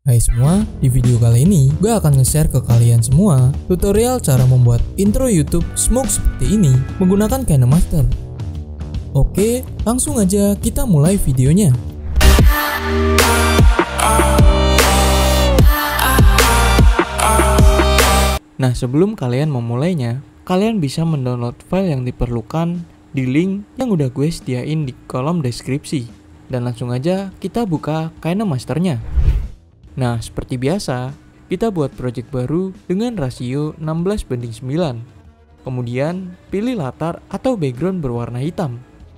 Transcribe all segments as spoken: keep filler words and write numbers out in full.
Hai semua, di video kali ini gue akan nge-share ke kalian semua tutorial cara membuat intro YouTube Smoke seperti ini menggunakan KineMaster. Oke, langsung aja kita mulai videonya. Nah, sebelum kalian memulainya, kalian bisa mendownload file yang diperlukan di link yang udah gue sediain di kolom deskripsi. Dan langsung aja kita buka KineMasternya. Nah, seperti biasa, kita buat project baru dengan rasio enam belas banding sembilan. Kemudian, pilih latar atau background berwarna hitam.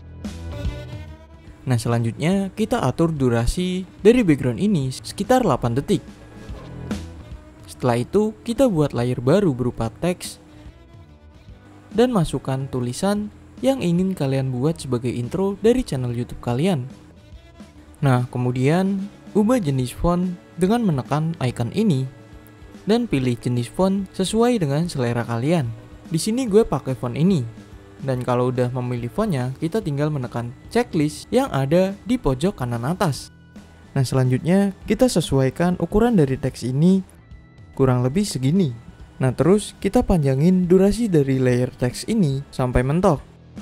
Nah, selanjutnya kita atur durasi dari background ini sekitar delapan detik. Setelah itu, kita buat layer baru berupa teks dan masukkan tulisan yang ingin kalian buat sebagai intro dari channel YouTube kalian. Nah, kemudian ubah jenis font dengan menekan icon ini dan pilih jenis font sesuai dengan selera kalian. Di sini gue pakai font ini. Dan kalau udah memilih fontnya, kita tinggal menekan checklist yang ada di pojok kanan atas. Nah, selanjutnya kita sesuaikan ukuran dari teks ini kurang lebih segini. Nah, terus kita panjangin durasi dari layer teks ini sampai mentok.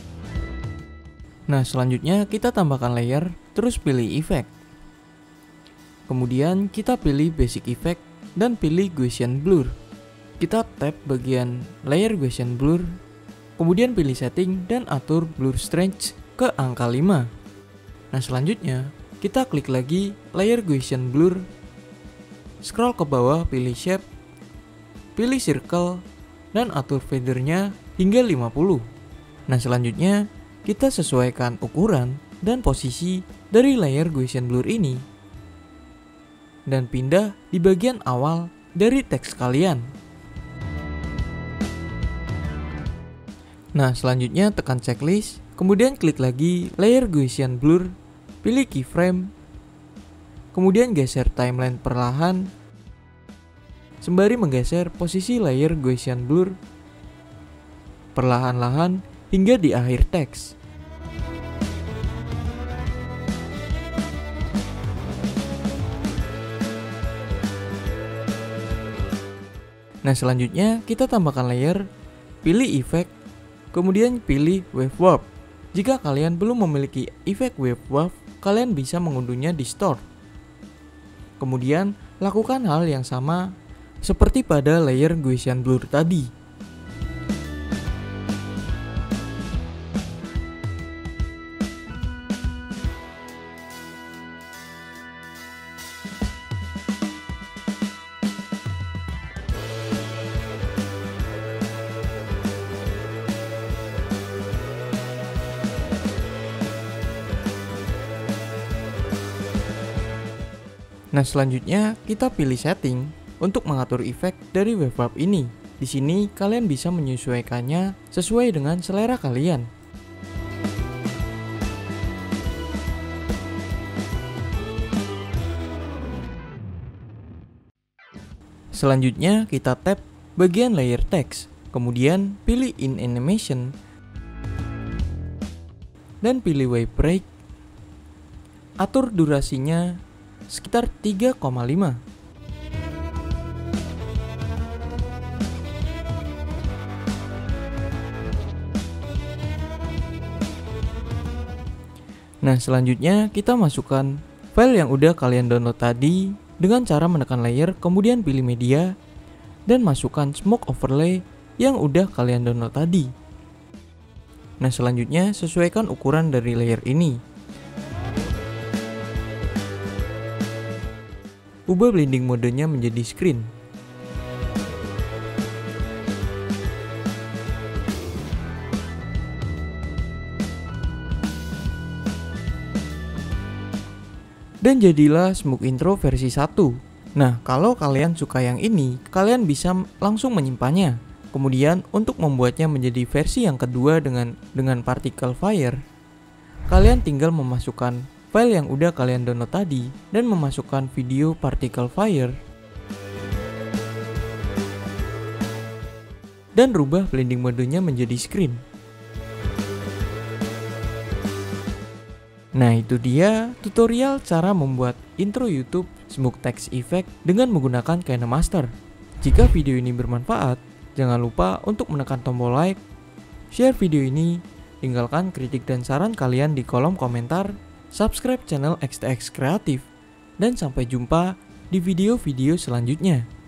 Nah, selanjutnya kita tambahkan layer, terus pilih effect. Kemudian kita pilih basic effect dan pilih Gaussian blur. Kita tap bagian layer Gaussian blur, kemudian pilih setting dan atur blur strength ke angka lima. Nah, selanjutnya kita klik lagi layer Gaussian blur, scroll ke bawah, pilih shape, pilih circle dan atur fadernya hingga lima puluh. Nah, selanjutnya kita sesuaikan ukuran dan posisi dari layer Gaussian blur ini dan pindah di bagian awal dari teks kalian. Nah, selanjutnya tekan checklist, kemudian klik lagi layer Gaussian blur, pilih keyframe, kemudian geser timeline perlahan, sembari menggeser posisi layer Gaussian blur perlahan-lahan hingga di akhir teks. Nah, selanjutnya kita tambahkan layer, pilih effect, kemudian pilih wave warp. Jika kalian belum memiliki efek wave warp, kalian bisa mengunduhnya di store. Kemudian lakukan hal yang sama seperti pada layer Gaussian blur tadi. Nah, selanjutnya kita pilih setting untuk mengatur efek dari wave warp ini. Di sini kalian bisa menyesuaikannya sesuai dengan selera kalian. Selanjutnya kita tap bagian layer text, kemudian pilih in animation dan pilih wave break. Atur durasinya sekitar tiga koma lima. Nah, selanjutnya kita masukkan file yang udah kalian download tadi dengan cara menekan layer, kemudian pilih media dan masukkan smoke overlay yang udah kalian download tadi. Nah, selanjutnya sesuaikan ukuran dari layer ini. Ubah blending modenya menjadi screen. Dan jadilah Smoke Intro versi satu. Nah, kalau kalian suka yang ini, kalian bisa langsung menyimpannya. Kemudian untuk membuatnya menjadi versi yang kedua dengan dengan particle fire, kalian tinggal memasukkan file yang udah kalian download tadi dan memasukkan video particle fire dan rubah blending modenya menjadi screen. Nah itu dia tutorial cara membuat intro YouTube Smoke Text Effect dengan menggunakan KineMaster. Jika video ini bermanfaat, jangan lupa untuk menekan tombol like, share video ini, tinggalkan kritik dan saran kalian di kolom komentar, subscribe channel X T X Kreatif, dan sampai jumpa di video-video selanjutnya.